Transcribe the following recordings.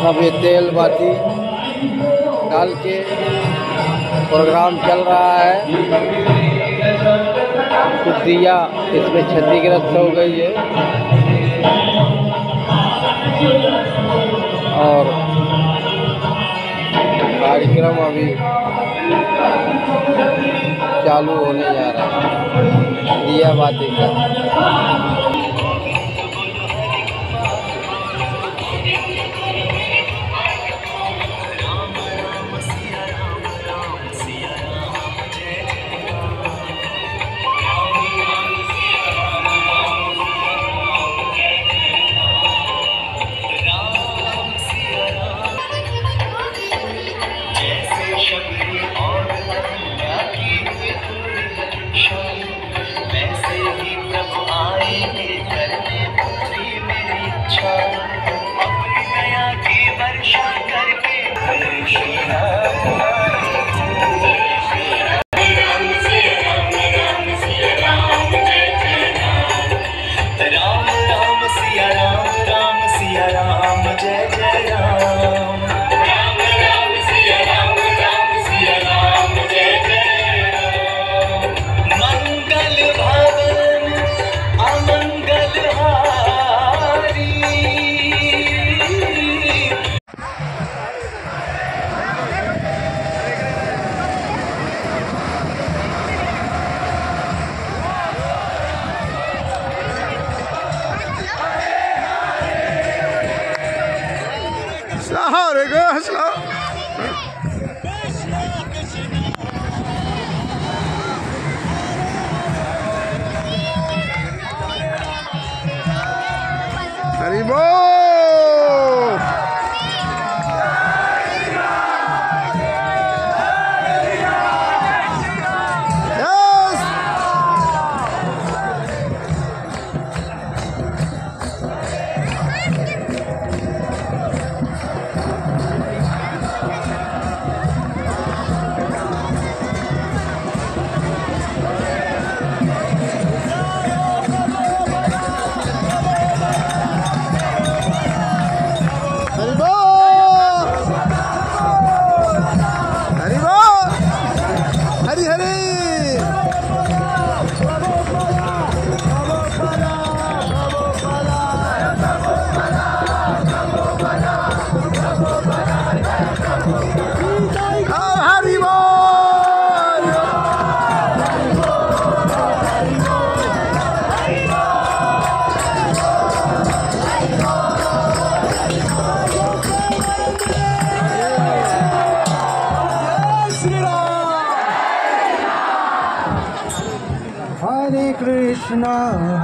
सब ये तेल बाती डाल के प्रोग्राम चल रहा है। कुछ दिया इसमें क्षतिग्रस्त हो गई है और कार्यक्रम अभी चालू होने जा रहा है दिया बाती का। Hare Krishna. Hari Bol. Hare Krishna,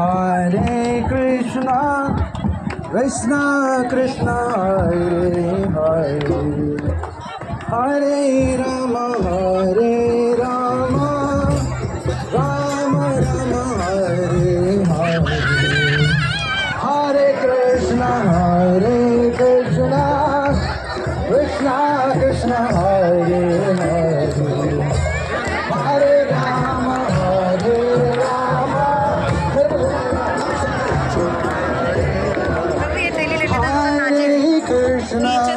Krishna Krishna, Hare Hare, Hare Rama, Rama Rama, Hare Hare, Hare Krishna, Krishna Krishna, Hare Hare, Hare Rama, Krishna